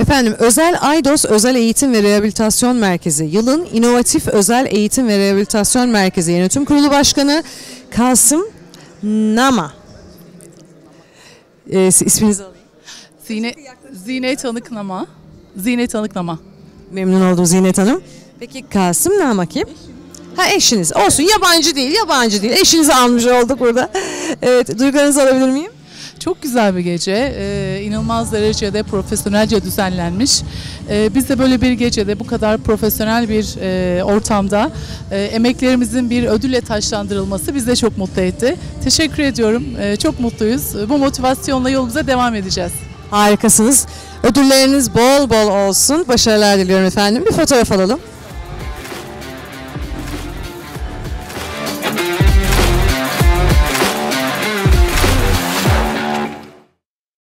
Efendim, Özel Aydos Özel Eğitim ve Rehabilitasyon Merkezi, yılın inovatif özel eğitim ve rehabilitasyon merkezi yönetim kurulu başkanı Kasım Nama. İsminizi alayım. Zinet Tanıknama. Zinet Tanıknama. Memnun oldum Zinet Hanım. Peki Kasım Nama kim? Ha, eşiniz. Olsun, yabancı değil, yabancı değil. Eşinizi almış olduk burada. Evet, duygularınızı alabilir miyim? Çok güzel bir gece. İnanılmaz derecede profesyonelce düzenlenmiş. Biz de böyle bir gecede bu kadar profesyonel bir ortamda emeklerimizin bir ödülle taçlandırılması bizi de çok mutlu etti. Teşekkür ediyorum. Çok mutluyuz. Bu motivasyonla yolumuza devam edeceğiz. Harikasınız. Ödülleriniz bol bol olsun. Başarılar diliyorum efendim. Bir fotoğraf alalım.